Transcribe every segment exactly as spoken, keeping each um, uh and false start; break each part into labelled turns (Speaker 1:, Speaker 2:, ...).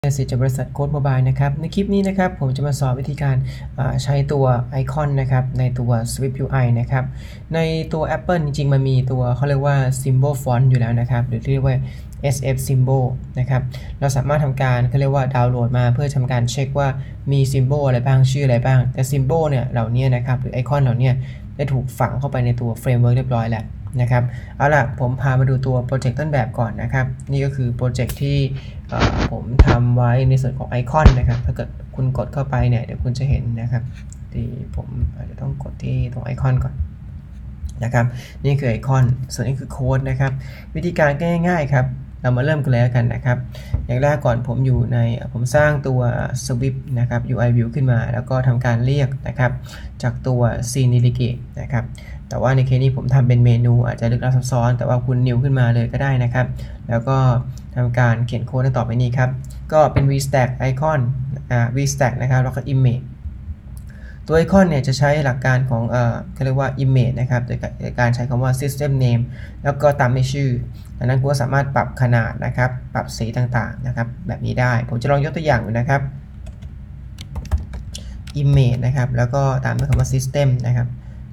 Speaker 1: สิทธิ์จากบริษัทโค้ดโมบายนะครับในคลิปนี้นะครับผมจะมาสอนวิธีการใช้ตัวไอคอนนะครับในตัว Swift ยู ไอ นะครับในตัว Apple จริงๆมันมีตัวเขาเรียกว่า Symbol Font อยู่แล้วนะครับหรือที่เรียกว่า เอส เอฟ Symbol นะครับเราสามารถทำการเขาเรียกว่าดาวน์โหลดมาเพื่อทำการเช็คว่ามี Symbol อะไรบ้างชื่ออะไรบ้างแต่ Symbol เนี่ยเหล่านี้นะครับหรือไอคอนเหล่านี้ได้ถูกฝังเข้าไปในตัวเฟรมเวิร์กเรียบร้อยแล้วนะครับเอาล่ะผมพามาดูตัวโปรเจกต์ต้นแบบก่อนนะครับนี่ก็คือโปรเจกต์ที่ผมทำไว้ในส่วนของไอคอนนะครับถ้าเกิดคุณกดเข้าไปเนี่ยเดี๋ยวคุณจะเห็นนะครับที่ผมอาจจะต้องกดที่ตรงไอคอนก่อนนะครับนี่คือไอคอนส่วนนี้คือโค้ดนะครับวิธีการง่ายๆครับเรามาเริ่มกันเลยกันนะครับอย่างแรกก่อนผมอยู่ในผมสร้างตัว Swift นะครับ ยู ไอ View ขึ้นมาแล้วก็ทำการเรียกนะครับจากตัว Scene-Delegate นะครับแต่ว่าในเคสนี้ผมทำเป็นเมนูอาจจะลึกลับซับซ้อนแต่ว่าคุณนิวขึ้นมาเลยก็ได้นะครับแล้วก็ทำการเขียนโค้ดต่อไปนี้ครับก็เป็น vstack icon อ่า vstack นะครับแล้วก็ image ตัวไอคอนเนี่ยจะใช้หลักการของเอ่อเขาเรียกว่า image นะครับโดยการใช้คำว่า system name แล้วก็ตามด้วยชื่อดังนั้นคุณก็สามารถปรับขนาดนะครับปรับสีต่างๆนะครับแบบนี้ได้ผมจะลองยกตัวอย่างดูนะครับ image นะครับแล้วก็ตามด้วยคำว่า system นะครับ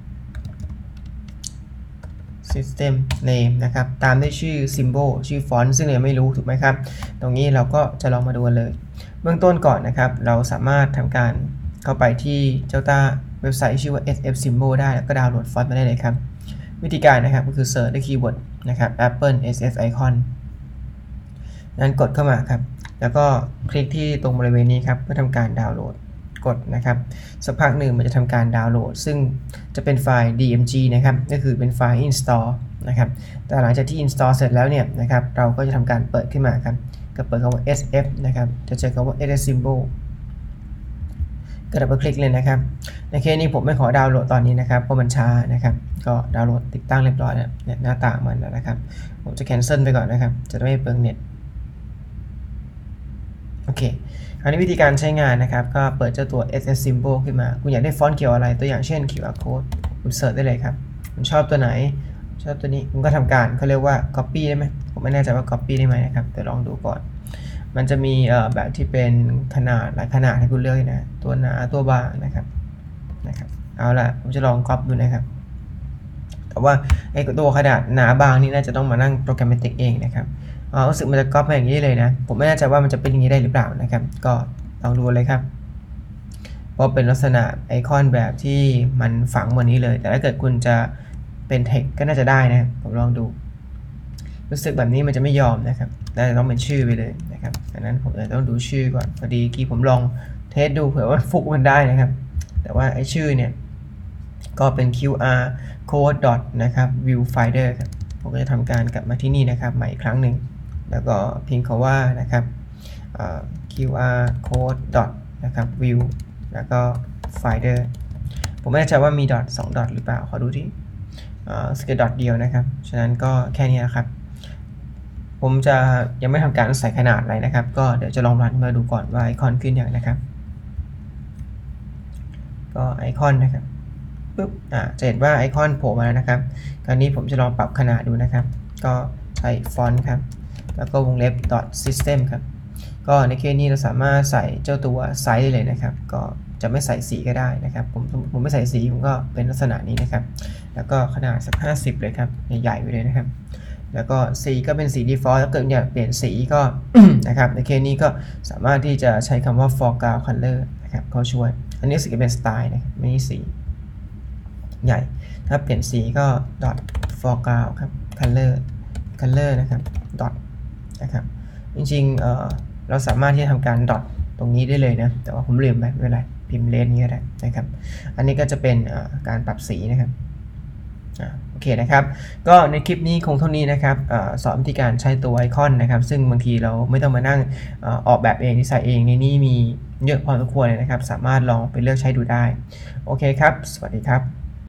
Speaker 1: system name นะครับตามด้วยชื่อ symbol ชื่อฟอนต์ซึ่งเรายังไม่รู้ถูกไหมครับตรงนี้เราก็จะลองมาดูกันเลยเบื้องต้นก่อนนะครับเราสามารถทำการเข้าไปที่เจ้าตาเว็บไซต์ชื่อว่า เอส เอฟ Symbol ได้แล้วก็ดาวน์โหลดฟอนต์มาได้เลยครับวิธีการนะครับก็คือเสิร์ชด้วยคีย์เวิร์ดนะครับ Apple เอส เอฟ Icon นั้นกดเข้ามาครับแล้วก็คลิกที่ตรงบริเวณนี้ครับเพื่อทำการดาวน์โหลดกดนะครับสักพักหนึ่งมันจะทำการดาวน์โหลดซึ่งจะเป็นไฟล์ ดี เอ็ม จี นะครับก็คือเป็นไฟล์ install นะครับแต่หลังจากที่ install เสร็จแล้วเนี่ยนะครับเราก็จะทำการเปิดขึ้นมาครับก็เปิดคำว่า เอส เอฟ นะครับจะเจอคำว่า เอส เอฟ Symbol ก็ดับเบิลคลิกเลยนะครับในเคสนี้ผมไม่ขอดาวน์โหลดตอนนี้นะครับเพราะมันช้านะครับก็ดาวน์โหลดติดตั้งเรียบร้อยแล้วเนี่ยหน้าต่างมันนะครับผมจะ cancel ไปก่อนนะครับจะไม่เปลืองเน็ตโอเคคราวนี้วิธีการใช้งานนะครับก็เปิดเจ้าตัว เอส เอฟ Symbol ขึ้นมาคุณอยากได้ฟอนต์เกี่ยวอะไรตัวอย่างเช่น คิว อาร์ Code คุณเสิร์ชได้เลยครับคุณชอบตัวไหนชอบตัวนี้คุณก็ทำการเขาเรียกว่า copy ได้ไหมผมไม่แน่ใจว่า copy ได้ไหมนะครับแต่ลองดูก่อนมันจะมีแบบที่เป็นขนาดหลายขนาดให้คุณเลือกนะตัวหนาตัวบางนะครับนะครับเอาล่ะผมจะลอง copy ดูนะครับแต่ว่าไอ้ตัวขนาดหนาบางนี่น่าจะต้องมานั่งโปรแกรมติกเองนะครับอ๋อรู้สึกมันจะก๊อปมาอย่างนี้เลยนะผมไม่แน่ใจว่ามันจะเป็นอย่างนี้ได้หรือเปล่านะครับก็ลองดูเลยครับเพราะเป็นลักษณะไอคอนแบบที่มันฝังเหมือนนี้เลยแต่ถ้าเกิดคุณจะเป็นเทคก็น่าจะได้นะผมลองดูรู้สึกแบบนี้มันจะไม่ยอมนะครับน่าจะต้องเป็นชื่อไปเลยนะครับดังนั้นผมจะต้องดูชื่อก่อนพอดีกี้ผมลองเทสดูเผื่อว่าฟุกมันได้นะครับแต่ว่าไอชื่อเนี่ยก็เป็น คิว อาร์ code dot นะครับ viewfinder ครับผมก็จะทำการกลับมาที่นี่นะครับใหม่อีกครั้งหนึ่งแล้วก็พิมพ์คำว่านะครับ คิว อาร์ code dot นะครับ view แล้วก็ finder ผมไม่แน่ใจว่ามี dot สอง dot หรือเปล่าขอดูที่สเกล dot เดียวนะครับฉะนั้นก็แค่นี้นะครับผมจะยังไม่ทำการใส่ขนาดอะไรนะครับก็เดี๋ยวจะลองรันมาดูก่อนว่าไอคอนขึ้นอย่างนะครับก็ไอคอนนะครับปุ๊บอ่าจะเห็นว่าไอคอนโผล่มาแล้วนะครับคราวนี้ผมจะลองปรับขนาดดูนะครับก็ใช้ฟอนต์ครับแล้วก็วงเล็บ dot system ครับก็ในเคสนี้เราสามารถใส่เจ้าตัวไซส์ได้เลยนะครับก็จะไม่ใส่สีก็ได้นะครับผมผมไม่ใส่สีผมก็เป็นลักษณะนี้นะครับแล้วก็ขนาดสักห้าสิบเลยครับใหญ่ๆไปเลยนะครับแล้วก็สีก็เป็นสี default ถ้าเกิดอยากเปลี่ยนสีก็ นะครับในเคสนี้ก็สามารถที่จะใช้คำว่า foreground color นะครับเขาช่วยอันนี้สีก็เป็นสไตล์นะครับไม่ใช่สีใหญ่ถ้าเปลี่ยนสีก็ dot foreground ครับ color color นะครับ dot นะครับจริงๆ เอ่อเราสามารถที่จะทำการ dot ตรงนี้ได้เลยนะแต่ว่าผมลืมไปไม่เป็นไรพิมพ์เลนนี้ก็ได้นะครับอันนี้ก็จะเป็นการปรับสีนะครับโอเคนะครับก็ในคลิปนี้คงเท่านี้นะครับอสอนวิธีการใช้ตัวไอคอนนะครับซึ่งบางทีเราไม่ต้องมานั่งออกแบบเองดีไซน์เองในนี้มีเยอะพอสมควรเลยนะครับสามารถลองไปเลือกใช้ดูได้โอเคครับสวัสดีครับ